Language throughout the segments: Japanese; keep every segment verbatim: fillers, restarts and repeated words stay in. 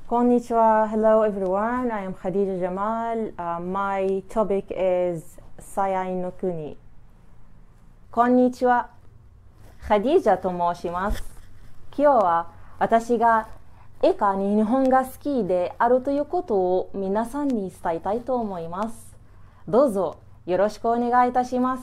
Konnichiwa. Hello everyone. I am Khadija Jamal. Uh, my topic is Sayai no Kuni. こんにちは。カディジャと申します。今日は私がいかに日本が好きであるということを皆さんに伝えたいと思います。どうぞよろしくお願いいたします。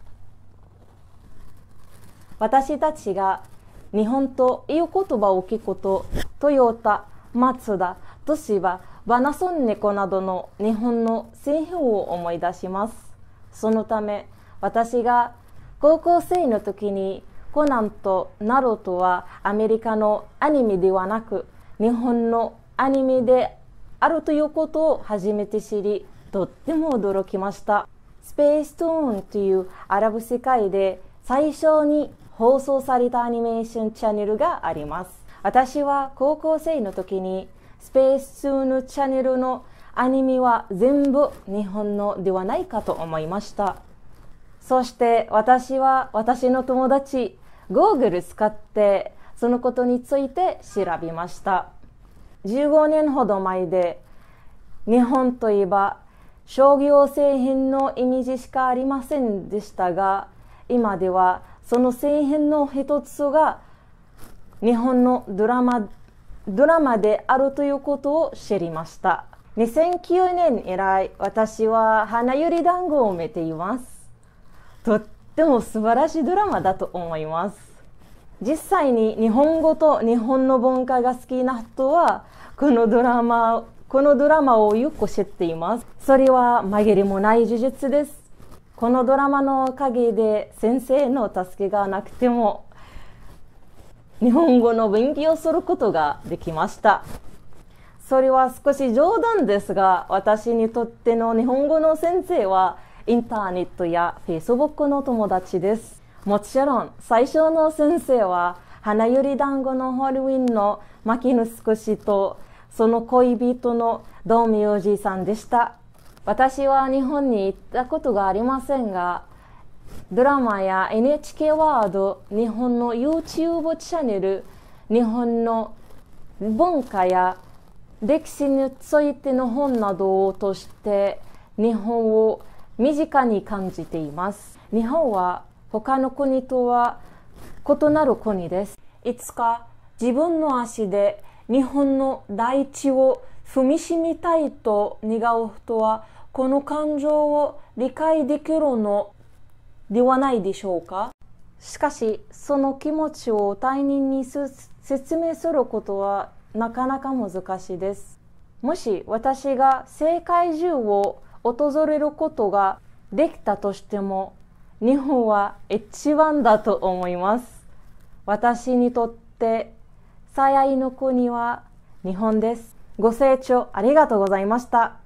私たちが日本という言葉を聞くと、トヨタ、マツダ、トシバ、パナソニックなどの日本の製品を思い出します。そのため、私が高校生の時にコナンとナルトはアメリカのアニメではなく、日本のアニメであるということを初めて知り、とっても驚きました。スペーストーンというアラブ世界で最初に放送されたアニメーションチャンネルがあります。私は高校生の時にスペーストゥーンのチャンネルのアニメは全部日本のではないかと思いました。そして私は私の友達、Google 使ってそのことについて調べました。じゅうごねんほど前で日本といえば商業製品のイメージしかありませんでしたが、今ではその製品の一つが日本のドラマ、ドラマであるということを知りました。にせんきゅうねん以来、私は花より団子を見ています。とっても素晴らしいドラマだと思います。実際に日本語と日本の文化が好きな人は、このドラマ、このドラマをよく知っています。それは紛れもない事実です。このドラマのおかげで先生の助けがなくても日本語の勉強することができました。それは少し冗談ですが、私にとっての日本語の先生はインターネットやフェイスブックの友達です。もちろん最初の先生は花より団子のホールウィンの牧野少しとその恋人の道明寺さんでした。私は日本に行ったことがありませんが、ドラマや エヌエイチケー ワード、日本の YouTube チャンネル、日本の文化や歴史についての本などを通して日本を身近に感じています。日本は他の国とは異なる国です。いつか自分の足で日本の大地を踏みしめたいと願う人はこの感情を理解できるのではないでしょうか。しかしその気持ちを他人に説明することはなかなか難しいです。もし私が世界中を訪れることができたとしても、日本は一番だと思います。私にとって最愛の国は日本です。ご清聴ありがとうございました。